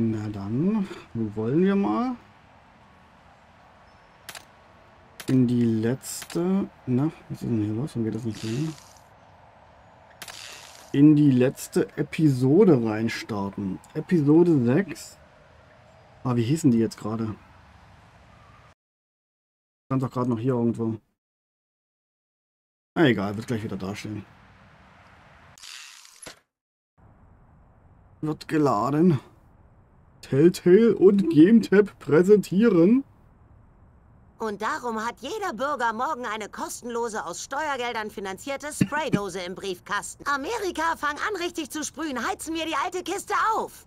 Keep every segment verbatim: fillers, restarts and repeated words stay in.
Na dann, wollen wir mal in die letzte... Na, was ist denn hier los? Warum geht das nicht hin? In die letzte Episode reinstarten. Episode sechs. Ah, wie hießen die jetzt gerade? Stand doch gerade noch hier irgendwo. Ah, egal, wird gleich wieder dastehen. Wird geladen. Telltale und GameTap präsentieren. Und darum hat jeder Bürger morgen eine kostenlose, aus Steuergeldern finanzierte Spraydose im Briefkasten. Amerika, fang an richtig zu sprühen. Heizen wir die alte Kiste auf.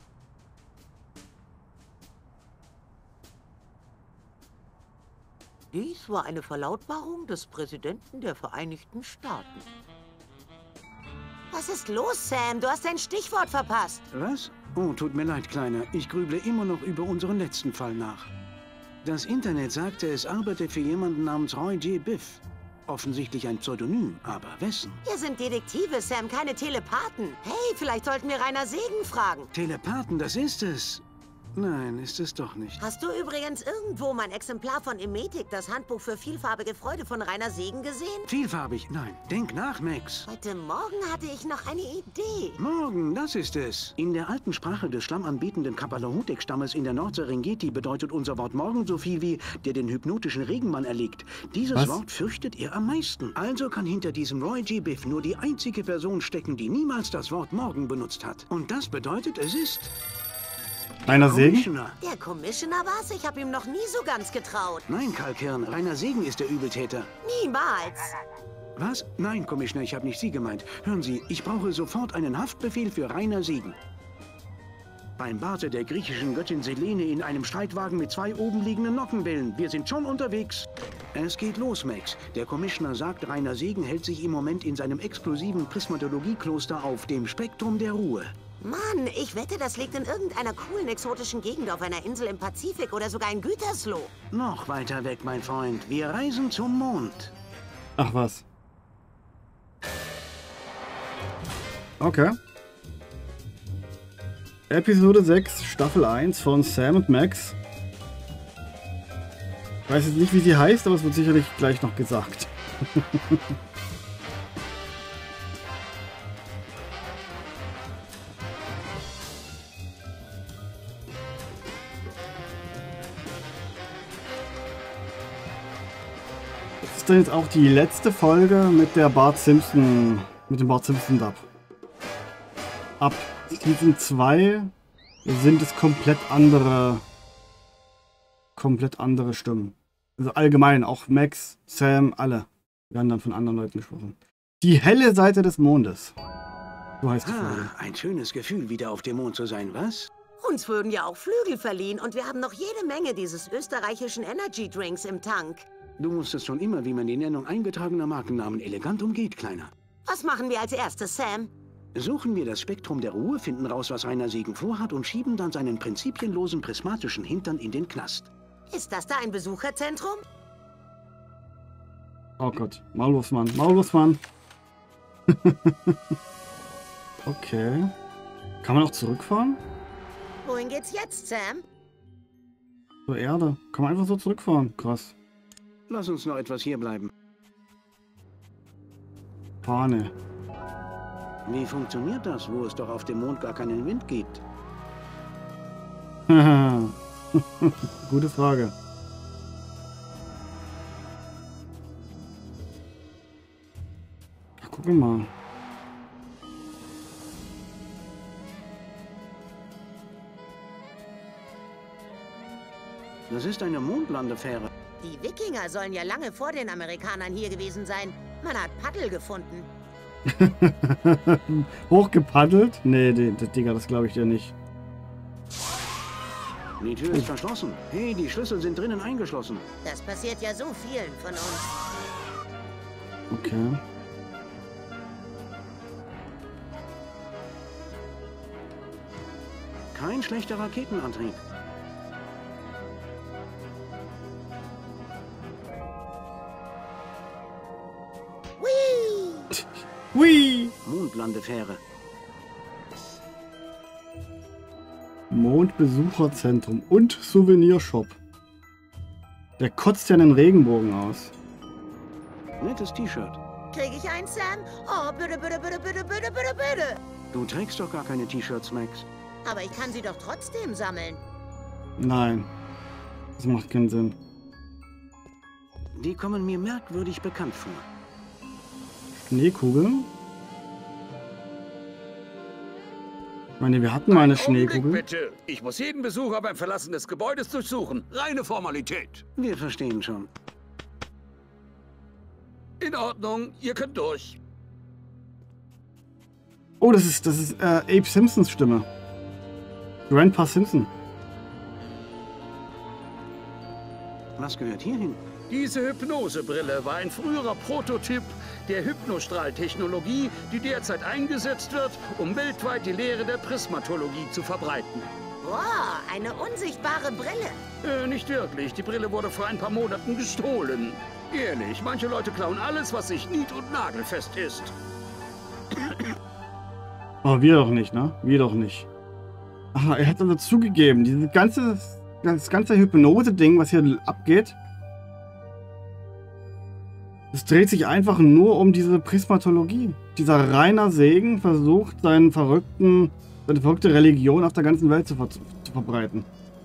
Dies war eine Verlautbarung des Präsidenten der Vereinigten Staaten. Was ist los, Sam? Du hast dein Stichwort verpasst. Was? Oh, tut mir leid, Kleiner. Ich grüble immer noch über unseren letzten Fall nach. Das Internet sagte, es arbeite für jemanden namens Roy J. Biff. Offensichtlich ein Pseudonym, aber wessen? Wir sind Detektive, Sam, keine Telepathen. Hey, vielleicht sollten wir Rainer Segen fragen. Telepathen, das ist es. Nein, ist es doch nicht. Hast du übrigens irgendwo mein Exemplar von Emetic, das Handbuch für vielfarbige Freude von Rainer Segen, gesehen? Vielfarbig? Nein. Denk nach, Max. Heute Morgen hatte ich noch eine Idee. Morgen, das ist es. In der alten Sprache des schlammanbetenden Kapalahotek-Stammes in der Nordserengeti bedeutet unser Wort morgen so viel wie der den hypnotischen Regenmann erlegt. Dieses Was? Wort fürchtet er am meisten. Also kann hinter diesem Roy J. Biff nur die einzige Person stecken, die niemals das Wort morgen benutzt hat. Und das bedeutet, es ist... Rainer Segen? Commissioner. Der Commissioner war's? Ich habe ihm noch nie so ganz getraut. Nein, Kalkhirn, Rainer Segen ist der Übeltäter. Niemals. Was? Nein, Commissioner, ich habe nicht Sie gemeint. Hören Sie, ich brauche sofort einen Haftbefehl für Rainer Segen. Beim Barte der griechischen Göttin Selene in einem Streitwagen mit zwei oben liegenden Nockenwellen. Wir sind schon unterwegs. Es geht los, Max. Der Commissioner sagt, Rainer Segen hält sich im Moment in seinem exklusiven Prismatologiekloster auf dem Spektrum der Ruhe. Mann, ich wette, das liegt in irgendeiner coolen, exotischen Gegend auf einer Insel im Pazifik oder sogar in Gütersloh. Noch weiter weg, mein Freund. Wir reisen zum Mond. Ach was. Okay. Episode sechs, Staffel eins von Sam und Max. Ich weiß jetzt nicht, wie sie heißt, aber es wird sicherlich gleich noch gesagt. Das ist dann jetzt auch die letzte Folge mit der Bart Simpson, mit dem Bart Simpson Dub. Ab Season zwei sind es komplett andere, komplett andere Stimmen. Also allgemein, auch Max, Sam, alle werden dann von anderen Leuten gesprochen. Die helle Seite des Mondes. So heißt die Folge. Ah, ein schönes Gefühl, wieder auf dem Mond zu sein, was? Uns würden ja auch Flügel verliehen und wir haben noch jede Menge dieses österreichischen Energy Drinks im Tank. Du wusstest schon immer, wie man die Nennung eingetragener Markennamen elegant umgeht, Kleiner. Was machen wir als erstes, Sam? Suchen wir das Spektrum der Ruhe, finden raus, was Rainer Segen vorhat und schieben dann seinen prinzipienlosen prismatischen Hintern in den Knast. Ist das da ein Besucherzentrum? Oh Gott, Maulwurfsmann, Maulwurfsmann. Okay. Kann man auch zurückfahren? Wohin geht's jetzt, Sam? Zur Erde. Kann man einfach so zurückfahren. Krass. Lass uns noch etwas hier bleiben. Fahne. Wie funktioniert das, wo es doch auf dem Mond gar keinen Wind gibt? Gute Frage. Ja, gucken wir mal. Das ist eine Mondlandefähre. Die Wikinger sollen ja lange vor den Amerikanern hier gewesen sein. Man hat Paddel gefunden. Hochgepaddelt? Nee, die, die, Digga, das glaube ich dir nicht. Die Tür ist verschlossen. Hey, die Schlüssel sind drinnen eingeschlossen. Das passiert ja so vielen von uns. Okay. Kein schlechter Raketenantrieb. Whee! Hui! Mondlandefähre. Mondbesucherzentrum und Souvenirshop. Der kotzt ja einen Regenbogen aus. Nettes T-Shirt. Kriege ich eins, Sam? Oh, bitte, bitte, bitte, bitte, bitte, bitte, bitte. Du trägst doch gar keine T-Shirts, Max. Aber ich kann sie doch trotzdem sammeln. Nein. Das macht keinen Sinn. Die kommen mir merkwürdig bekannt vor. Schneekugeln? Ich meine, wir hatten mal eine Schneekugel. Bitte. Ich muss jeden Besucher beim Verlassen des Gebäudes durchsuchen. Reine Formalität. Wir verstehen schon. In Ordnung, ihr könnt durch. Oh, das ist, das ist äh, Abe Simpsons Stimme. Grandpa Simpson. Was gehört hierhin? Diese Hypnosebrille war ein früherer Prototyp der Hypnostrahltechnologie, die derzeit eingesetzt wird, um weltweit die Lehre der Prismatologie zu verbreiten. Wow, eine unsichtbare Brille. Äh, nicht wirklich. Die Brille wurde vor ein paar Monaten gestohlen. Ehrlich, manche Leute klauen alles, was nicht nied- und nagelfest ist. Aber wir doch nicht, ne? Wir doch nicht. Aha, er hat also zugegeben, dieses ganze, das ganze Hypnose-Ding, was hier abgeht, es dreht sich einfach nur um diese Prismatologie. Dieser Rainer Segen versucht, seinen verrückten, seine verrückte Religion auf der ganzen Welt zu, ver zu verbreiten.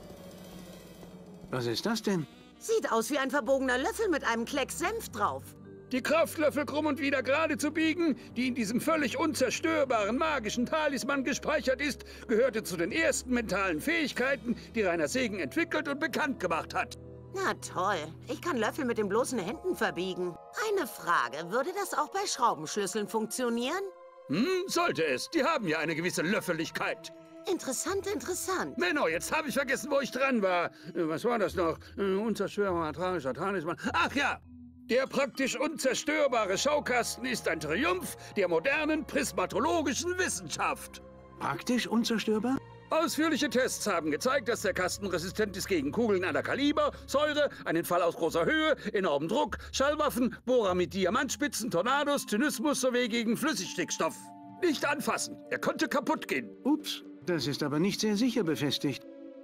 Was ist das denn? Sieht aus wie ein verbogener Löffel mit einem Klecks Senf drauf. Die Kraftlöffel krumm und wieder gerade zu biegen, die in diesem völlig unzerstörbaren magischen Talisman gespeichert ist, gehörte zu den ersten mentalen Fähigkeiten, die Rainer Segen entwickelt und bekannt gemacht hat. Na toll, ich kann Löffel mit den bloßen Händen verbiegen. Eine Frage, würde das auch bei Schraubenschlüsseln funktionieren? Hm, sollte es. Die haben ja eine gewisse Löffeligkeit. Interessant, interessant. Menno, jetzt habe ich vergessen, wo ich dran war. Äh, Was war das noch? Äh, Unzerstörbarer, tragischer Talisman. Ach ja! Der praktisch unzerstörbare Schaukasten ist ein Triumph der modernen prismatologischen Wissenschaft. Praktisch unzerstörbar? Ausführliche Tests haben gezeigt, dass der Kasten resistent ist gegen Kugeln aller Kaliber, Säure, einen Fall aus großer Höhe, enormen Druck, Schallwaffen, Bohrer mit Diamantspitzen, Tornados, Zynismus sowie gegen Flüssigstickstoff. Nicht anfassen, er konnte kaputt gehen. Ups, das ist aber nicht sehr sicher befestigt.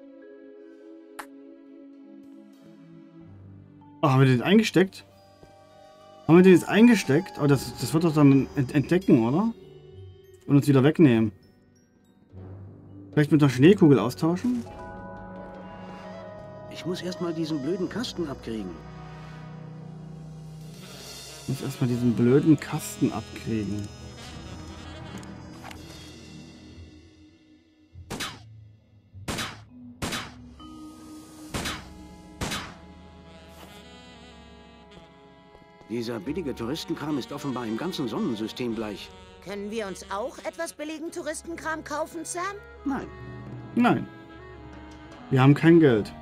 Oh, haben wir den eingesteckt? Haben wir den jetzt eingesteckt? Aber das, das wird doch dann ent entdecken, oder? Und uns wieder wegnehmen. Vielleicht mit einer Schneekugel austauschen? Ich muss erstmal diesen blöden Kasten abkriegen. Ich muss erstmal diesen blöden Kasten abkriegen. Dieser billige Touristenkram ist offenbar im ganzen Sonnensystem gleich. Können wir uns auch etwas billigen Touristenkram kaufen, Sam? Nein. Nein. Wir haben kein Geld.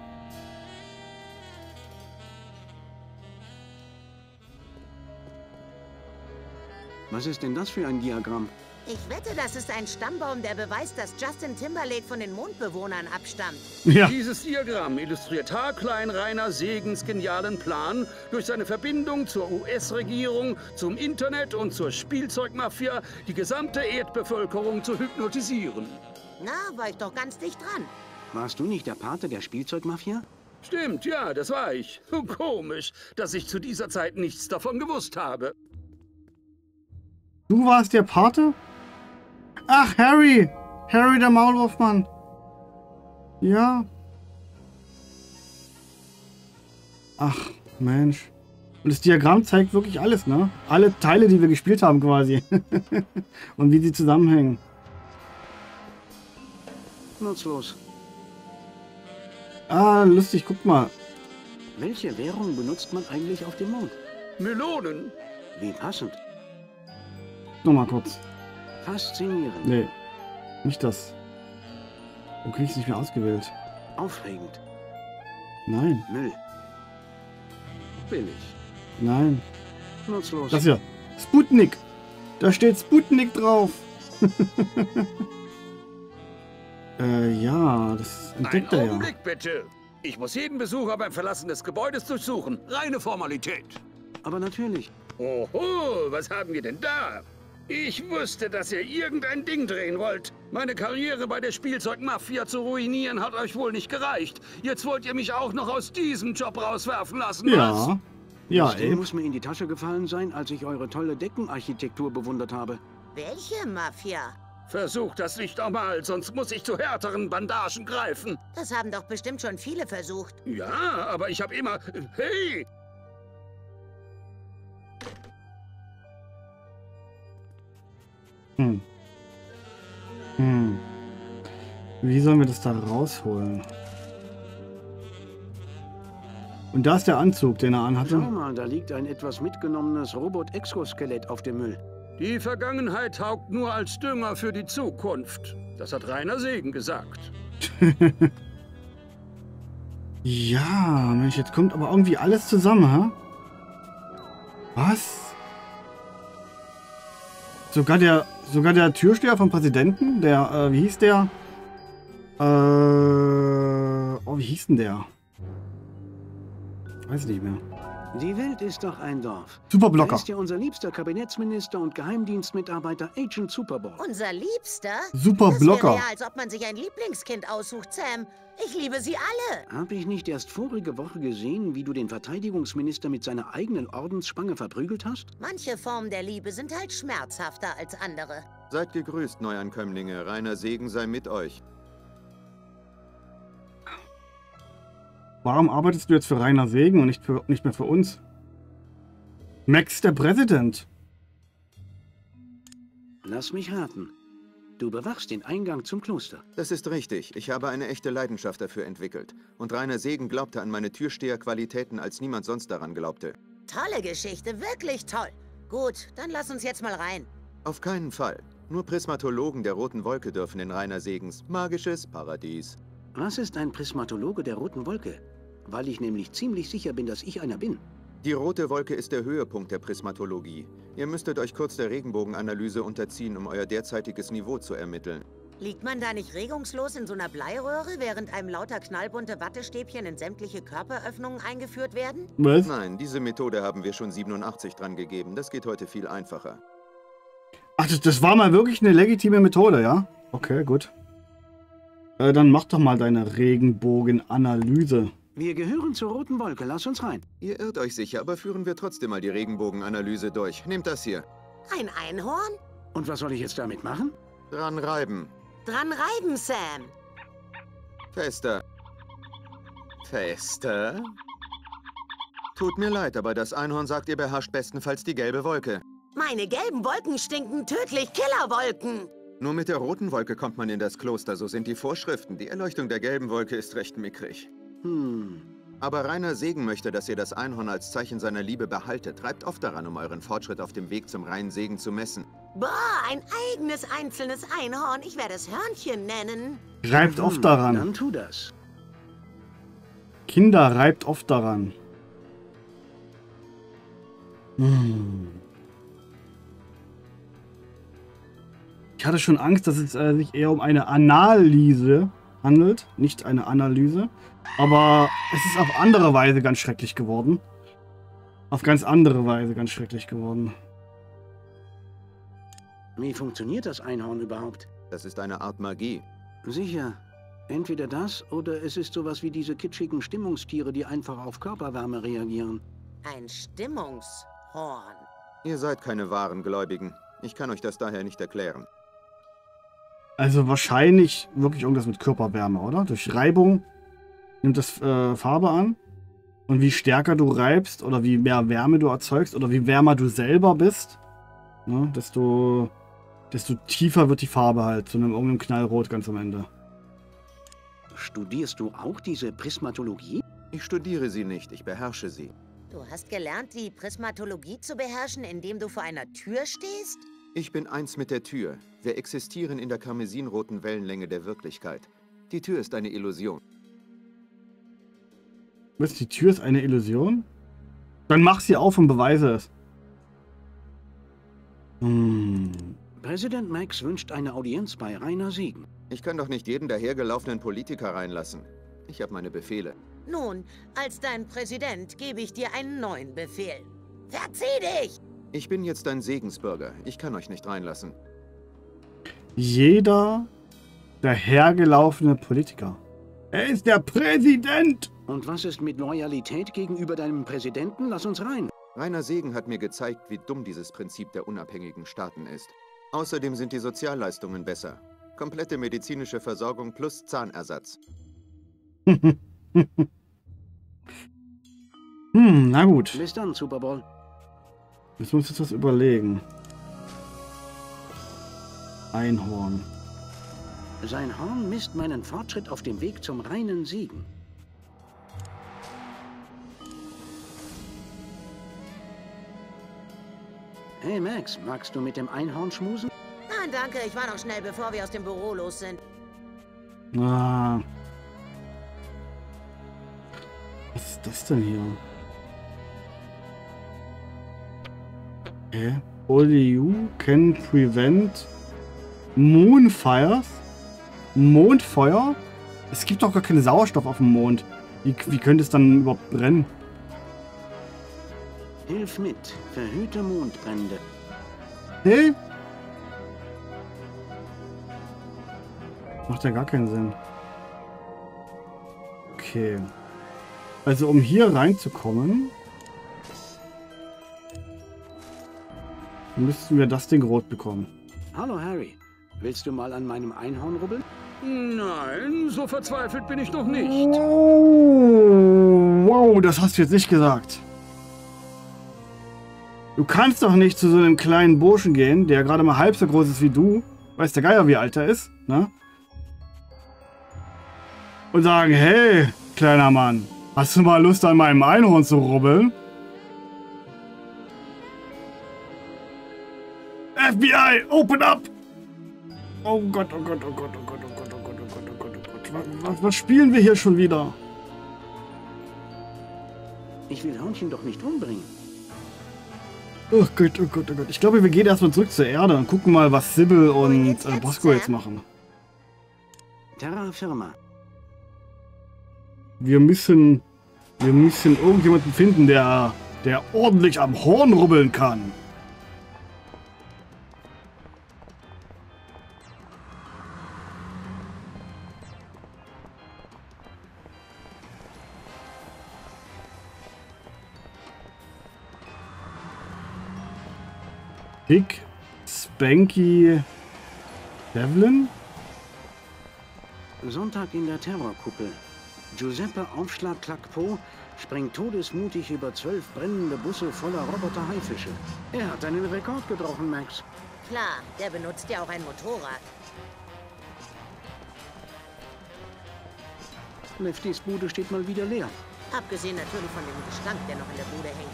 Was ist denn das für ein Diagramm? Ich wette, das ist ein Stammbaum, der beweist, dass Justin Timberlake von den Mondbewohnern abstammt. Ja. Dieses Diagramm illustriert haarklein Rainer Segens genialen Plan, durch seine Verbindung zur U S-Regierung, zum Internet und zur Spielzeugmafia die gesamte Erdbevölkerung zu hypnotisieren. Na, war ich doch ganz dicht dran. Warst du nicht der Pate der Spielzeugmafia? Stimmt, ja, das war ich. Komisch, dass ich zu dieser Zeit nichts davon gewusst habe. Du warst der Pate? Ach, Harry! Harry, der Maulwurfmann. Ja. Ach, Mensch. Und das Diagramm zeigt wirklich alles, ne? Alle Teile, die wir gespielt haben quasi. Und wie sie zusammenhängen. Nutzlos. Ah, lustig, guck mal. Welche Währung benutzt man eigentlich auf dem Mond? Melonen? Wie passend. Nochmal kurz. Faszinierend. Nee, nicht das. Du kriegst nicht mehr ausgewählt. Aufregend. Nein, Müll. Billig. nein. Nutzlos. Das hier. Sputnik. Da steht Sputnik drauf. äh, ja, das entdeckt Ein er ja. Augenblick bitte. Ich muss jeden Besucher beim Verlassen des Gebäudes durchsuchen. Reine Formalität. Aber natürlich. Oho, was haben wir denn da? Ich wusste, dass ihr irgendein Ding drehen wollt. Meine Karriere bei der Spielzeugmafia zu ruinieren hat euch wohl nicht gereicht. Jetzt wollt ihr mich auch noch aus diesem Job rauswerfen lassen, was? Ja. Ja, Das Ding ey. muss mir in die Tasche gefallen sein, als ich eure tolle Deckenarchitektur bewundert habe. Welche Mafia? Versucht das nicht einmal, sonst muss ich zu härteren Bandagen greifen. Das haben doch bestimmt schon viele versucht. Ja, aber ich habe immer... Hey! Hm. Hm. Wie sollen wir das da rausholen? Und da ist der Anzug, den er Schau anhatte. mal, da liegt ein etwas mitgenommenes Robot-Exoskelett auf dem Müll. Die Vergangenheit taugt nur als Dünger für die Zukunft. Das hat Rainer Segen gesagt. Ja, Mensch, jetzt kommt aber irgendwie alles zusammen, hä? Was? Sogar der, sogar der Türsteher vom Präsidenten, der, äh, wie hieß der? Äh, oh, wie hieß denn der? Weiß nicht mehr. Die Welt ist doch ein Dorf. Da Superblocker. ist ja unser liebster Kabinettsminister und Geheimdienstmitarbeiter Agent Superboy. Unser Liebster? Superblocker. Das wäre ja, als ob man sich ein Lieblingskind aussucht, Sam. Ich liebe sie alle. Hab ich nicht erst vorige Woche gesehen, wie du den Verteidigungsminister mit seiner eigenen Ordensspange verprügelt hast? Manche Formen der Liebe sind halt schmerzhafter als andere. Seid gegrüßt, Neuankömmlinge. Rainer Segen sei mit euch. Warum arbeitest du jetzt für Rainer Segen und nicht, für, nicht mehr für uns? Max, der Präsident. Lass mich raten. Du bewachst den Eingang zum Kloster. Das ist richtig. Ich habe eine echte Leidenschaft dafür entwickelt. Und Rainer Segen glaubte an meine Türsteherqualitäten, als niemand sonst daran glaubte. Tolle Geschichte, wirklich toll. Gut, dann lass uns jetzt mal rein. Auf keinen Fall. Nur Prismatologen der Roten Wolke dürfen in Rainer Segens magisches Paradies. Was ist ein Prismatologe der Roten Wolke? Weil ich nämlich ziemlich sicher bin, dass ich einer bin. Die Rote Wolke ist der Höhepunkt der Prismatologie. Ihr müsstet euch kurz der Regenbogenanalyse unterziehen, um euer derzeitiges Niveau zu ermitteln. Liegt man da nicht regungslos in so einer Bleiröhre, während einem lauter knallbunte Wattestäbchen in sämtliche Körperöffnungen eingeführt werden? Was? Nein, diese Methode haben wir schon siebenundachtzig dran gegeben. Das geht heute viel einfacher. Ach, das, das war mal wirklich eine legitime Methode, ja? Okay, gut. Äh, dann mach doch mal deine Regenbogenanalyse. Wir gehören zur Roten Wolke, lass uns rein. Ihr irrt euch sicher, aber führen wir trotzdem mal die Regenbogenanalyse durch. Nehmt das hier. Ein Einhorn? Und was soll ich jetzt damit machen? Dran reiben. Dran reiben, Sam. Fester. Fester? Tut mir leid, aber das Einhorn sagt, ihr beherrscht bestenfalls die gelbe Wolke. Meine gelben Wolken stinken tödlich, Killerwolken. Nur mit der roten Wolke kommt man in das Kloster, so sind die Vorschriften. Die Erleuchtung der gelben Wolke ist recht mickrig. Hm. Aber Rainer Segen möchte, dass ihr das Einhorn als Zeichen seiner Liebe behaltet. Treibt oft daran, um euren Fortschritt auf dem Weg zum reinen Segen zu messen. Boah, ein eigenes einzelnes Einhorn. Ich werde es Hörnchen nennen. Reibt oft daran. Dann tu das. Kinder, reibt oft daran. Hm. Ich hatte schon Angst, dass es äh, sich eher um eine Analyse handelt, nicht eine Analyse. Aber es ist auf andere Weise ganz schrecklich geworden. Auf ganz andere Weise ganz schrecklich geworden. Wie funktioniert das Einhorn überhaupt? Das ist eine Art Magie. Sicher. Entweder das oder es ist sowas wie diese kitschigen Stimmungstiere, die einfach auf Körperwärme reagieren. Ein Stimmungshorn. Ihr seid keine wahren Gläubigen. Ich kann euch das daher nicht erklären. Also wahrscheinlich wirklich irgendwas mit Körperwärme, oder? Durch Reibung nimmt das äh, Farbe an. Und wie stärker du reibst oder wie mehr Wärme du erzeugst oder wie wärmer du selber bist, ne, desto, desto tiefer wird die Farbe halt zu einem irgendeinem Knallrot ganz am Ende. Studierst du auch diese Prismatologie? Ich studiere sie nicht, ich beherrsche sie. Du hast gelernt, die Prismatologie zu beherrschen, indem du vor einer Tür stehst? Ich bin eins mit der Tür. Wir existieren in der karmesinroten Wellenlänge der Wirklichkeit. Die Tür ist eine Illusion. Was, die Tür ist eine Illusion? Dann mach sie auf und beweise es. Hm. Präsident Max wünscht eine Audienz bei Rainer Segen. Ich kann doch nicht jeden dahergelaufenen Politiker reinlassen. Ich habe meine Befehle. Nun, als dein Präsident gebe ich dir einen neuen Befehl. Verzieh dich! Ich bin jetzt ein Segensbürger. Ich kann euch nicht reinlassen. Jeder dahergelaufene Politiker. Er ist der Präsident! Und was ist mit Loyalität gegenüber deinem Präsidenten? Lass uns rein. Rainer Segen hat mir gezeigt, wie dumm dieses Prinzip der unabhängigen Staaten ist. Außerdem sind die Sozialleistungen besser. Komplette medizinische Versorgung plus Zahnersatz. Hm, na gut. Bis dann, Super Bowl. Jetzt muss ich das überlegen. Einhorn. Sein Horn misst meinen Fortschritt auf dem Weg zum reinen Siegen. Hey Max, magst du mit dem Einhorn schmusen? Nein, danke. Ich war noch schnell, bevor wir aus dem Büro los sind. Ah. Was ist das denn hier? Hä? Only you can prevent Moonfires? Mondfeuer? Es gibt doch gar keinen Sauerstoff auf dem Mond. Wie, wie könnte es dann überhaupt brennen? Hilf mit, verhüte Mondbrände. Hä? Macht ja gar keinen Sinn. Okay. Also um hier reinzukommen, müssten wir das Ding rot bekommen. Hallo Harry, willst du mal an meinem Einhorn rubbeln? Nein, so verzweifelt bin ich noch nicht. Oh, wow, das hast du jetzt nicht gesagt. Du kannst doch nicht zu so einem kleinen Burschen gehen, der gerade mal halb so groß ist wie du. Weiß der Geier, wie alt er ist, ne? Und sagen, hey, kleiner Mann, hast du mal Lust, an meinem Einhorn zu rubbeln? F B I, open up! Oh Gott, oh Gott, oh Gott, oh Gott, oh Gott, oh Gott, oh Gott, oh Gott, oh Gott. Was, was spielen wir hier schon wieder? Ich will Hörnchen doch nicht umbringen. Oh Gott, oh Gott, oh Gott. Ich glaube, wir gehen erstmal zurück zur Erde und gucken mal, was Sybil und äh, Bosco jetzt machen. Terra Firma. Wir müssen, wir müssen irgendjemanden finden, der, der ordentlich am Horn rubbeln kann. Dick, Spanky, Devlin? Sonntag in der Terrorkuppel. Giuseppe Aufschlag Klackpo springt todesmutig über zwölf brennende Busse voller Roboter-Haifische. Er hat einen Rekord gebrochen, Max. Klar, der benutzt ja auch ein Motorrad. Leftys Bude steht mal wieder leer. Abgesehen natürlich von dem Gestank, der noch in der Bude hängt.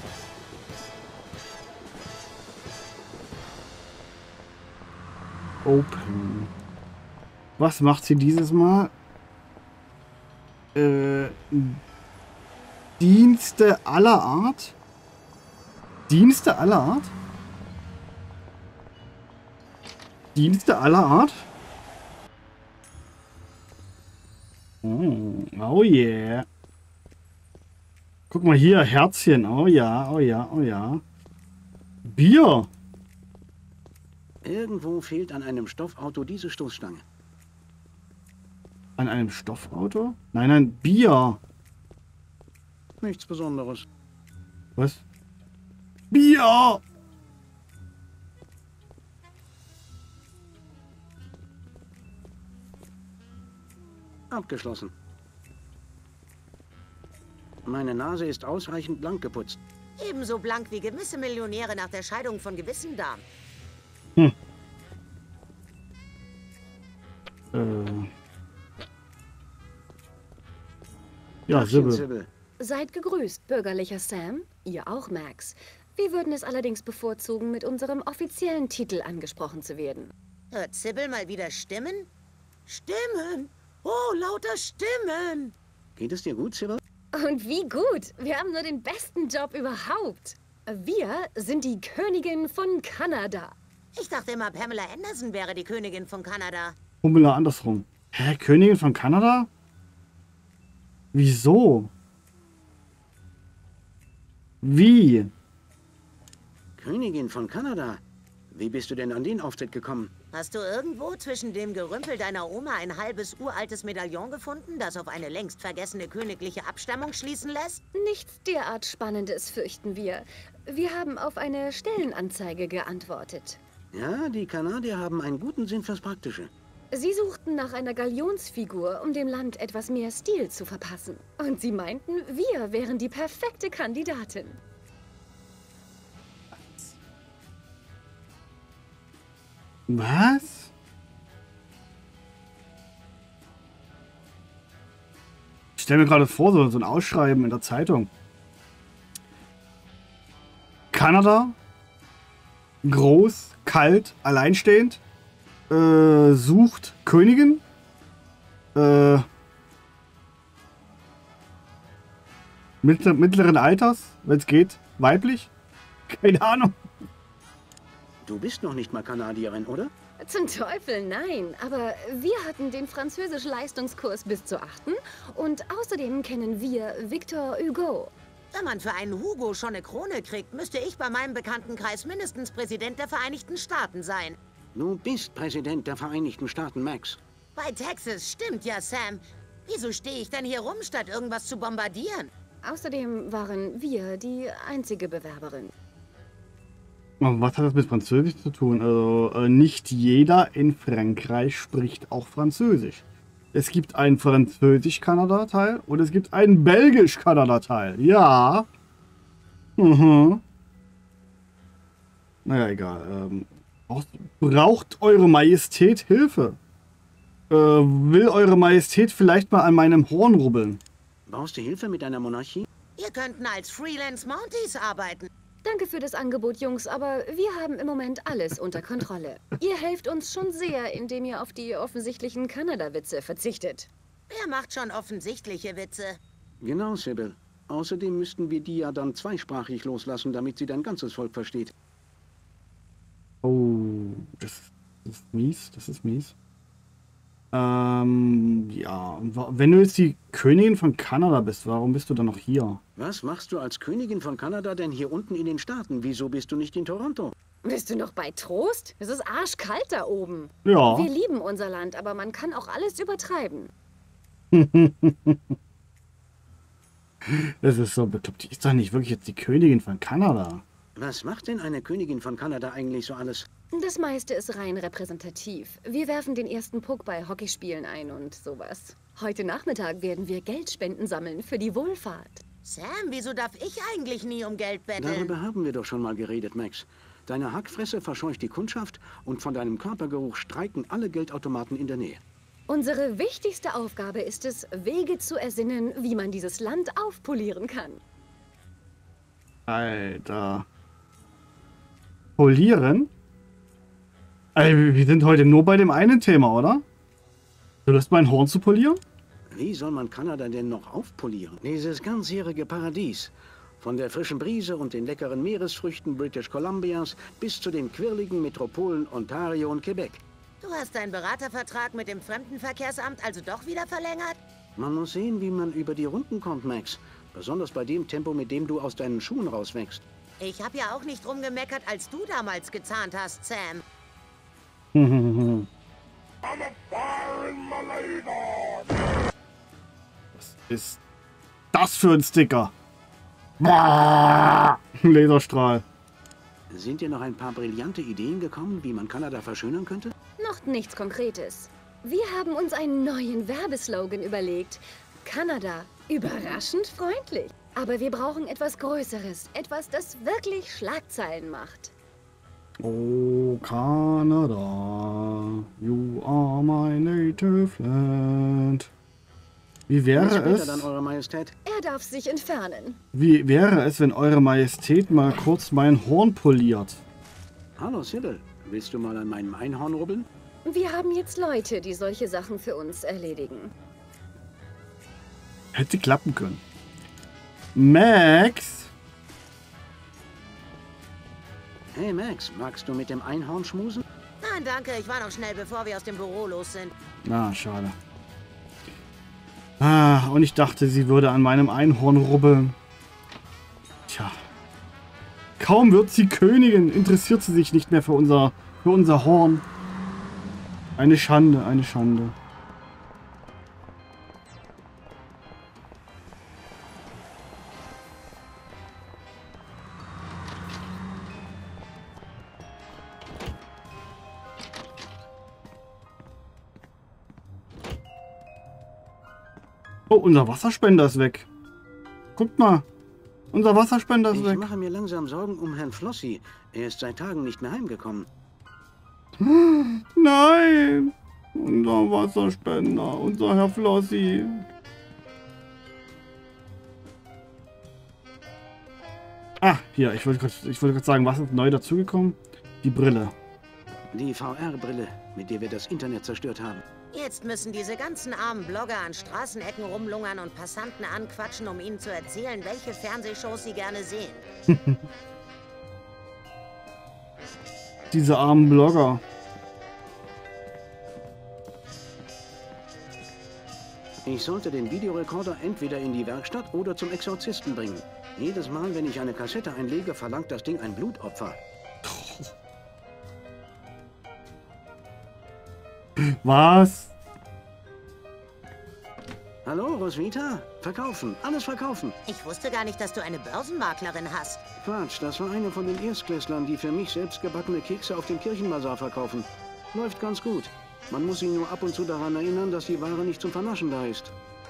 Open. Was macht sie dieses Mal? Äh, Dienste aller Art? Dienste aller Art? Dienste aller Art? Oh, oh yeah. Guck mal hier, Herzchen. Oh ja, oh ja, oh ja. Bier. Irgendwo fehlt an einem Stoffauto diese Stoßstange. An einem Stoffauto? Nein, nein, Bier. Nichts Besonderes. Was? Bier! Abgeschlossen. Meine Nase ist ausreichend blank geputzt. Ebenso blank wie gewisse Millionäre nach der Scheidung von gewissen Damen. Hm. Äh. Ja, Sybil. Sybil. Seid gegrüßt, bürgerlicher Sam. Ihr auch, Max. Wir würden es allerdings bevorzugen, mit unserem offiziellen Titel angesprochen zu werden. Hört Sybil mal wieder Stimmen? Stimmen! Oh, lauter Stimmen! Geht es dir gut, Sybil? Und wie gut! Wir haben nur den besten Job überhaupt. Wir sind die Königin von Kanada. Ich dachte immer, Pamela Anderson wäre die Königin von Kanada. Pamela andersrum. Hä, Königin von Kanada? Wieso? Wie? Königin von Kanada? Wie bist du denn an den Auftritt gekommen? Hast du irgendwo zwischen dem Gerümpel deiner Oma ein halbes uraltes Medaillon gefunden, das auf eine längst vergessene königliche Abstammung schließen lässt? Nichts derart Spannendes, fürchten wir. Wir haben auf eine Stellenanzeige geantwortet. Ja, die Kanadier haben einen guten Sinn fürs Praktische. Sie suchten nach einer Galionsfigur, um dem Land etwas mehr Stil zu verpassen. Und sie meinten, wir wären die perfekte Kandidatin. Was? Ich stelle mir gerade vor, so, so ein Ausschreiben in der Zeitung. Kanada, groß, kalt, alleinstehend, äh, sucht Königin, äh, mittler, mittleren Alters, wenn es geht, weiblich, keine Ahnung. Du bist noch nicht mal Kanadierin, oder? Zum Teufel, nein. Aber wir hatten den Französisch-Leistungskurs bis zur achten und außerdem kennen wir Victor Hugo. Wenn man für einen Hugo schon eine Krone kriegt, müsste ich bei meinem Bekanntenkreis mindestens Präsident der Vereinigten Staaten sein. Du bist Präsident der Vereinigten Staaten, Max. Bei Texas stimmt ja, Sam. Wieso stehe ich denn hier rum, statt irgendwas zu bombardieren? Außerdem waren wir die einzige Bewerberin. Was hat das mit Französisch zu tun? Also, äh, nicht jeder in Frankreich spricht auch Französisch. Es gibt einen Französisch-Kanada-Teil und es gibt einen Belgisch-Kanada-Teil. Ja. Mhm. Naja, egal. Ähm, braucht, braucht Eure Majestät Hilfe? Äh, will Eure Majestät vielleicht mal an meinem Horn rubbeln? Brauchst du Hilfe mit deiner Monarchie? Ihr könnten als Freelance Mounties arbeiten. Danke für das Angebot, Jungs, aber wir haben im Moment alles unter Kontrolle. Ihr helft uns schon sehr, indem ihr auf die offensichtlichen Kanada-Witze verzichtet. Wer macht schon offensichtliche Witze? Genau, Sybil. Außerdem müssten wir die ja dann zweisprachig loslassen, damit sie dein ganzes Volk versteht. Oh, das, das ist mies, das ist mies. Ähm, ja, wenn du jetzt die Königin von Kanada bist, warum bist du dann noch hier? Was machst du als Königin von Kanada denn hier unten in den Staaten? Wieso bist du nicht in Toronto? Bist du noch bei Trost? Es ist arschkalt da oben. Ja. Wir lieben unser Land, aber man kann auch alles übertreiben. Das ist so bekloppt. Die ist doch nicht wirklich jetzt die Königin von Kanada. Was macht denn eine Königin von Kanada eigentlich so alles? Das meiste ist rein repräsentativ. Wir werfen den ersten Puck bei Hockeyspielen ein und sowas. Heute Nachmittag werden wir Geldspenden sammeln für die Wohlfahrt. Sam, wieso darf ich eigentlich nie um Geld betteln? Darüber haben wir doch schon mal geredet, Max. Deine Hackfresse verscheucht die Kundschaft und von deinem Körpergeruch streiken alle Geldautomaten in der Nähe. Unsere wichtigste Aufgabe ist es, Wege zu ersinnen, wie man dieses Land aufpolieren kann. Alter. Polieren? Also, wir sind heute nur bei dem einen Thema, oder? Du lässt mein Horn zu polieren? Wie soll man Kanada denn noch aufpolieren? Dieses ganzjährige Paradies. Von der frischen Brise und den leckeren Meeresfrüchten British Columbias bis zu den quirligen Metropolen Ontario und Quebec. Du hast deinen Beratervertrag mit dem Fremdenverkehrsamt also doch wieder verlängert? Man muss sehen, wie man über die Runden kommt, Max. Besonders bei dem Tempo, mit dem du aus deinen Schuhen rauswächst. Ich habe ja auch nicht rumgemeckert, als du damals gezahnt hast, Sam. Was ist das für ein Sticker? Laserstrahl. Sind dir noch ein paar brillante Ideen gekommen, wie man Kanada verschönern könnte? Noch nichts Konkretes. Wir haben uns einen neuen Werbeslogan überlegt. Kanada, überraschend freundlich. Aber wir brauchen etwas Größeres. Etwas, das wirklich Schlagzeilen macht. Oh, Kanada, you are my native land. Wie wäre Bis später es, dann, Eure Majestät. Er darf sich entfernen. wie wäre es, wenn Eure Majestät mal kurz mein Horn poliert? Hallo, Sybil. Willst du mal an meinem Einhorn rubbeln? Wir haben jetzt Leute, die solche Sachen für uns erledigen. Hätte klappen können. Max? Hey, Max, magst du mit dem Einhorn schmusen? Nein, danke, ich war noch schnell, bevor wir aus dem Büro los sind. Ah, schade. Ah, und ich dachte, sie würde an meinem Einhorn rubbeln. Tja. Kaum wird sie Königin, interessiert sie sich nicht mehr für unser, für unser Horn. Eine Schande, eine Schande. Oh, unser Wasserspender ist weg. Guckt mal. Unser Wasserspender ist ich weg. Ich mache mir langsam Sorgen um Herrn Flossi. Er ist seit Tagen nicht mehr heimgekommen. Nein. Unser Wasserspender. Unser Herr Flossi. Ah, hier. Ich wollte gerade ich wollte gerade sagen, was ist neu dazugekommen? Die Brille. Die V R-Brille, mit der wir das Internet zerstört haben. Jetzt müssen diese ganzen armen Blogger an Straßenecken rumlungern und Passanten anquatschen, um ihnen zu erzählen, welche Fernsehshows sie gerne sehen. Diese armen Blogger. Ich sollte den Videorekorder entweder in die Werkstatt oder zum Exorzisten bringen. Jedes Mal, wenn ich eine Kassette einlege, verlangt das Ding ein Blutopfer. Was? Hallo, Roswitha? Verkaufen. Alles verkaufen. Ich wusste gar nicht, dass du eine Börsenmaklerin hast. Quatsch, das war eine von den Erstklässlern, die für mich selbst gebackene Kekse auf dem Kirchenbazar verkaufen. Läuft ganz gut. Man muss ihn nur ab und zu daran erinnern, dass die Ware nicht zum Vernaschen da ist.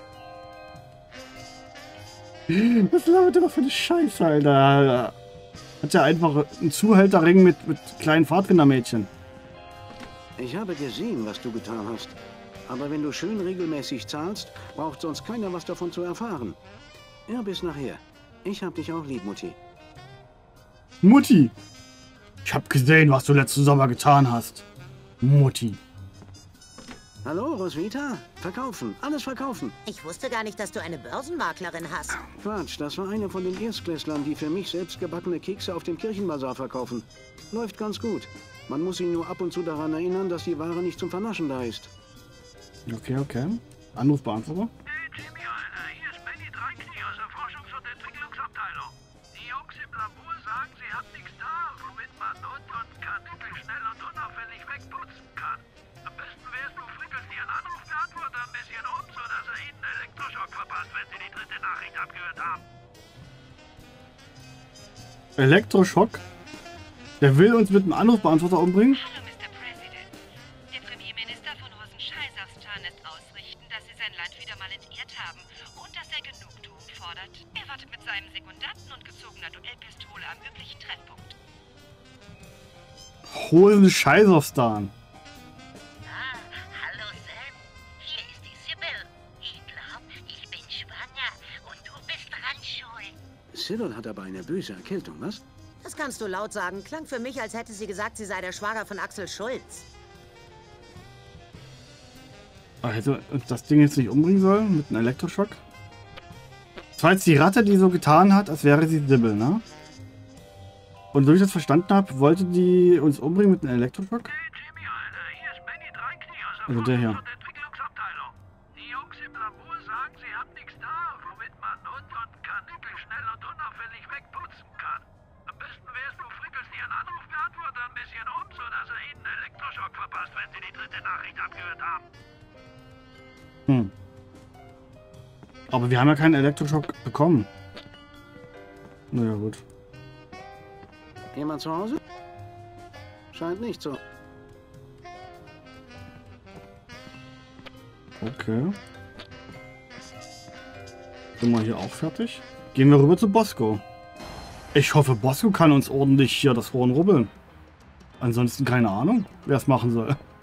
Was labert der für eine Scheiße, Alter? Hat ja einfach einen Zuhälterring mit, mit kleinen Pfadfindermädchen. Ich habe gesehen, was du getan hast. Aber wenn du schön regelmäßig zahlst, braucht sonst keiner was davon zu erfahren. Ja, bis nachher. Ich hab dich auch lieb, Mutti. Mutti! Ich hab gesehen, was du letzten Sommer getan hast. Mutti. Hallo, Roswitha? Verkaufen. Alles verkaufen. Ich wusste gar nicht, dass du eine Börsenmaklerin hast. Quatsch, das war eine von den Erstklässlern, die für mich selbst gebackene Kekse auf dem Kirchenbazar verkaufen. Läuft ganz gut. Man muss ihn nur ab und zu daran erinnern, dass die Ware nicht zum Vernaschen da ist. Okay, okay. Anrufbeantworter. Hey Jimmy, Alter, hier ist Benny Dreinknie aus der Forschungs- und Entwicklungsabteilung. Die Jungs im Labor sagen, sie haben nichts da, womit man Not und Partikel schnell und unauffällig wegputzen kann. Am besten wär's, du frickelst ihren Anrufbeantworter ein bisschen um, sodass er ihnen Elektroschock verpasst, wenn sie die dritte Nachricht abgehört haben. Elektroschock? Der will uns mit dem Anrufbeantworter umbringen? Hallo, Mister President. Der Premierminister von Hosen-Scheißachstan lässt ausrichten, dass sie sein Land wieder mal entehrt haben und dass er Genugtuung fordert. Er wartet mit seinem Sekundanten und gezogener Duellpistole am üblichen Treffpunkt. Hosen-Scheißachstan. Ah, hallo Sam. Hier ist die Sibyl. Ich glaub, ich bin schwanger und du bist dran schuld. Sibyl hat aber eine böse Erkältung, was? Das kannst du laut sagen. Klang für mich, als hätte sie gesagt, sie sei der Schwager von Axel Schulz. Also, das Ding jetzt nicht umbringen soll mit einem Elektroschock? Das war jetzt die Ratte, die so getan hat, als wäre sie Sibyl, ne? Und so wie ich das verstanden habe, wollte die uns umbringen mit einem Elektroschock? Hey Jimmy, Alter, hier ist Benny Dreinknie aus der Also der hier. Forschungs- und Entwicklungsabteilung. Die Jungs im Labor sagen, sie haben nichts da, womit man Not und Partikel schnell und unauffällig wegputzen kann. Am besten wär's, du frickelst ihren Anrufbeantworter ein bisschen um, sodass er ihnen Elektroschock verpasst, wenn sie die dritte Nachricht abgehört haben. Hm. Aber wir haben ja keinen Elektroschock bekommen. Naja, gut. Jemand zu Hause? Scheint nicht so. Okay. Sind wir hier auch fertig? Gehen wir rüber zu Bosco. Ich hoffe, Bosco kann uns ordentlich hier das Horn rubbeln. Ansonsten keine Ahnung, wer es machen soll.